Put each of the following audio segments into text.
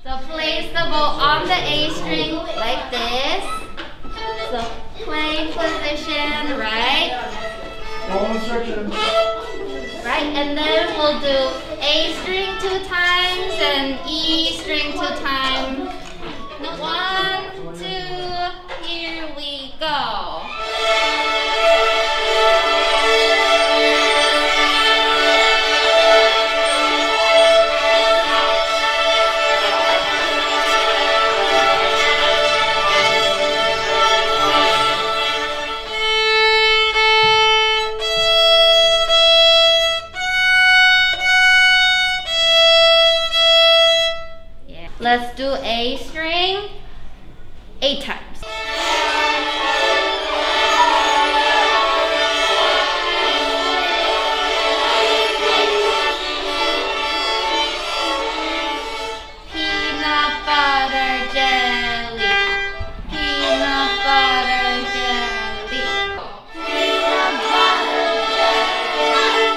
So place the bow on the A string like this. So playing position, right? Follow instructions. Right, and then we'll do A string 2 times and E string 2 times. 1, 2, here we go. Let's do A string 8 times. Peanut butter jelly. Peanut butter jelly. Peanut butter jelly.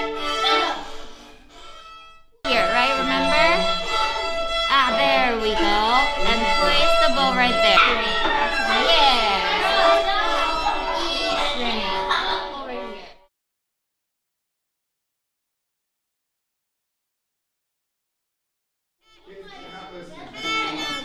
Here, right? Remember? There we go. And place the bow right there. Yeah. E string. Over here.